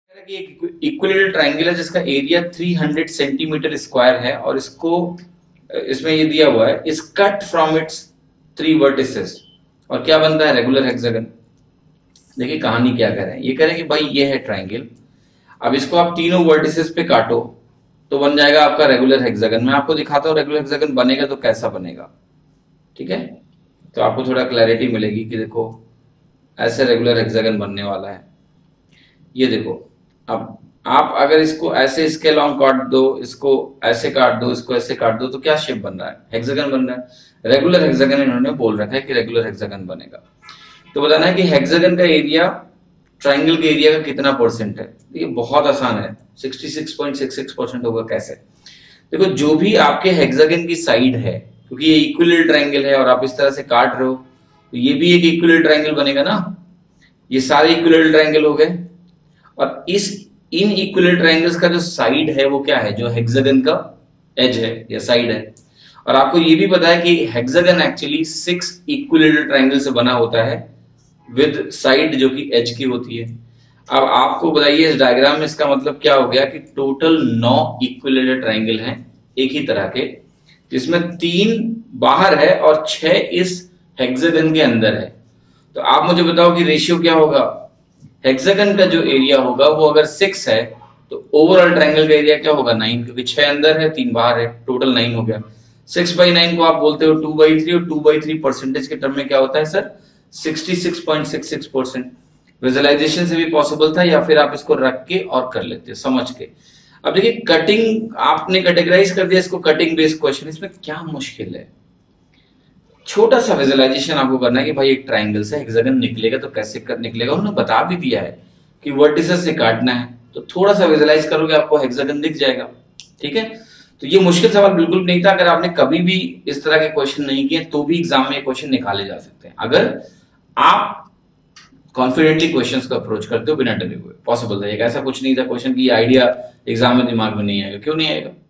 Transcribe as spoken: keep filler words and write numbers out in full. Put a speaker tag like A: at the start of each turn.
A: कि एक equilateral triangle है जिसका एरिया तीन सौ सेंटीमीटर स्क्वायर है और इसको इसमें ये दिया हुआ है इस cut from its three vertices और क्या बनता है रेगुलर हेक्सागन। देखिए कहानी क्या कह रहे हैं, ये कह रहे हैं कि भाई ये है ट्रायंगल, अब इसको आप तीनों वर्टिसेस पे काटो तो बन जाएगा आपका रेगुलर हेक्सागन। मैं आपको दिखाता हूँ रेगुलर हेक्सागन बनेगा तो कैसा बनेगा, ठीक है। तो आपको थोड़ा क्लैरिटी मिलेगी कि देखो ऐसे रेगुलर हेक्सागन बनने वाला है। ये देखो, अब आप अगर इसको ऐसे इसके लॉन्ग काट दो, इसको ऐसे काट दो, इसको ऐसे काट दो तो क्या शेप बन रहा है, हेक्सागन बन रहा है। रेगुलर हेक्सागन इन्होंने बोल रखा है कि रेगुलर हेक्सागन बनेगा। तो बताना है कि हेक्सागन का एरिया ट्रायंगल के एरिया का कितना परसेंट है। ये बहुत आसान है, छियासठ पॉइंट छह छह परसेंट होगा। कैसे? देखो जो भी आपके हेक्सागन की साइड है, क्योंकि ये इक्विलेटरल ट्रायंगल है और आप इस तरह से काट रहे हो तो ये भी एक इक्विलेटरल ट्रायंगल बनेगा ना। ये सारे इक्विलेटरल ट्रायंगल हो गए और इस इन इक्विलेटरल ट्रायंगल्स का जो साइड है वो क्या है, जो हेक्सागन का एज है या साइड है। और आपको ये भी पता है कि hexagon actually six equilateral triangle से बना होता है विद साइड जो कि एज की होती है। अब आपको बताइए इस डायग्राम में इसका मतलब क्या हो गया कि टोटल नौ इक्विलेटरल ट्रायंगल हैं एक ही तरह के, जिसमें तीन बाहर है और छह इस हेक्सागन के अंदर है। तो आप मुझे बताओ कि रेशियो क्या होगा। हेक्सागन का जो एरिया होगा वो अगर सिक्स है तो ओवरऑल ट्रायंगल का एरिया क्या होगा, नाइन, क्योंकि छह अंदर है तीन बाहर है, टोटल नाइन हो गया। सिक्स बाई नाइन को आप बोलते हो टू बाई थ्री और टू बाई थ्री परसेंटेज के टर्म में क्या होता है sir, sixty six point six six percent. Visualisation से भी पॉसिबल था या फिर आप इसको रख के और कर लेते समझ के। अब देखिए कटिंग आपने कैटेगराइज कर दिया इसको कटिंग बेस्ड क्वेश्चन, इसमें क्या मुश्किल है। छोटा सा विजुअलाइजेशन आपको करना है कि भाई एक ट्रायंगल से हेक्सागन निकलेगा तो कैसे कर निकलेगा। उन्होंने बता भी दिया है कि वर्टिसेस से काटना है, तो थोड़ा सा विजुअलाइज करोगे आपको हेक्सागन दिख जाएगा, ठीक है। तो ये मुश्किल सवाल बिल्कुल नहीं था। अगर आपने कभी भी इस तरह के क्वेश्चन नहीं किए तो भी एग्जाम में क्वेश्चन निकाले जा सकते हैं, अगर आप कॉन्फिडेंटली क्वेश्चंस को अप्रोच करते हो बिना डरे हुए। पॉसिबल था, एक ऐसा कुछ नहीं था क्वेश्चन की आइडिया एग्जाम में दिमाग में नहीं आएगा, क्यों नहीं आएगा।